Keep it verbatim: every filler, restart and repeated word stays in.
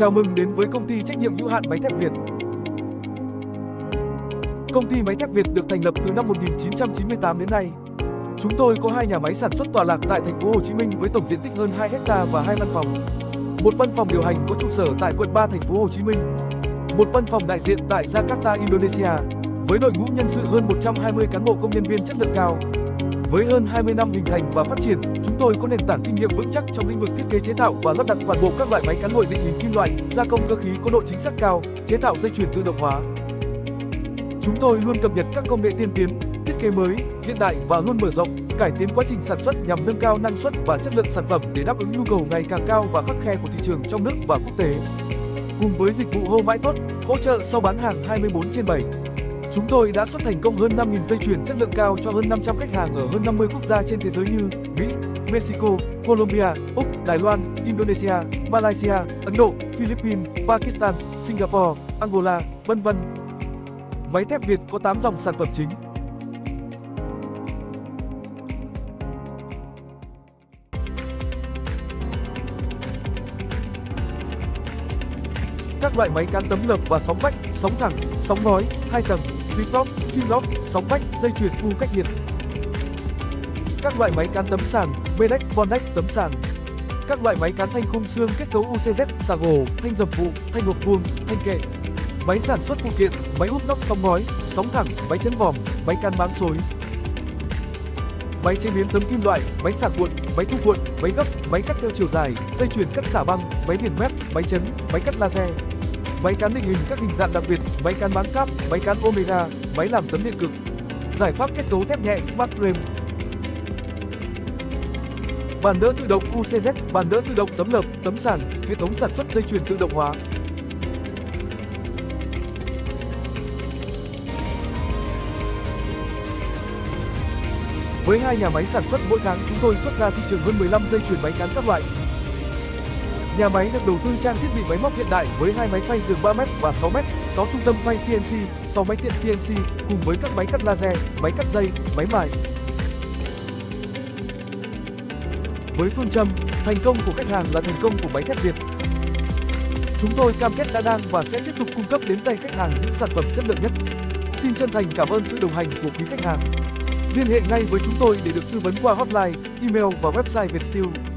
Chào mừng đến với công ty trách nhiệm hữu hạn Máy thép Việt. Công ty Máy thép Việt được thành lập từ năm một nghìn chín trăm chín mươi tám đến nay. Chúng tôi có hai nhà máy sản xuất tọa lạc tại thành phố Hồ Chí Minh với tổng diện tích hơn hai héc ta và hai văn phòng. Một văn phòng điều hành có trụ sở tại quận ba thành phố Hồ Chí Minh. Một văn phòng đại diện tại Jakarta, Indonesia với đội ngũ nhân sự hơn một trăm hai mươi cán bộ công nhân viên chất lượng cao. Với hơn hai mươi năm hình thành và phát triển, chúng tôi có nền tảng kinh nghiệm vững chắc trong lĩnh vực thiết kế chế tạo và lắp đặt toàn bộ các loại máy cán nguội định hình kim loại, gia công cơ khí có độ chính xác cao, chế tạo dây chuyền tự động hóa. Chúng tôi luôn cập nhật các công nghệ tiên tiến, thiết kế mới, hiện đại và luôn mở rộng, cải tiến quá trình sản xuất nhằm nâng cao năng suất và chất lượng sản phẩm để đáp ứng nhu cầu ngày càng cao và khắt khe của thị trường trong nước và quốc tế. Cùng với dịch vụ hô mãi tốt, hỗ trợ sau bán hàng hai mươi bốn trên bảy. Chúng tôi đã xuất thành công hơn năm nghìn dây chuyền chất lượng cao cho hơn năm trăm khách hàng ở hơn năm mươi quốc gia trên thế giới như Mỹ, Mexico, Colombia, Úc, Đài Loan, Indonesia, Malaysia, Ấn Độ, Philippines, Pakistan, Singapore, Angola, vân vân. Máy thép Việt có tám dòng sản phẩm chính. Các loại máy cán tấm lợp và sóng vách, sóng thẳng, sóng ngói, hai tầng, Flip-lock, Seal-lock, sóng vách, dây chuyền u cách nhiệt. Các loại máy cán tấm sàn, B-deck, Bond-deck, tấm sàn. Các loại máy cán thanh khung xương kết cấu u xê dét, xà gồ, thanh dầm phụ, thanh hộp vuông, thanh kệ. Máy sản xuất phụ kiện, máy úp nóc sóng ngói, sóng thẳng, máy chấn vòm, máy cán máng xối. Máy chế biến tấm kim loại, máy xả cuộn, máy thu cuộn, máy gấp, máy cắt theo chiều dài, dây chuyền cắt xả băng, máy viền mép, máy chấn, máy cắt laser. Máy cán định hình các hình dạng đặc biệt, máy cán bán cáp, máy cán Omega, máy làm tấm điện cực. Giải pháp kết cấu thép nhẹ Smart Frame. Bàn đỡ tự động u xê dét, bàn đỡ tự động tấm lợp, tấm sàn, hệ thống sản xuất dây chuyền tự động hóa. Với hai nhà máy sản xuất mỗi tháng chúng tôi xuất ra thị trường hơn mười lăm dây chuyền máy cán các loại. Nhà máy được đầu tư trang thiết bị máy móc hiện đại với hai máy phay giường ba mét và sáu mét, sáu trung tâm phay xê en xê, sáu máy tiện xê en xê cùng với các máy cắt laser, máy cắt dây, máy mài. Với phương châm thành công của khách hàng là thành công của Máy thép Việt. Chúng tôi cam kết đã đang và sẽ tiếp tục cung cấp đến tay khách hàng những sản phẩm chất lượng nhất. Xin chân thành cảm ơn sự đồng hành của quý khách hàng. Liên hệ ngay với chúng tôi để được tư vấn qua hotline, email và website Vietsteel.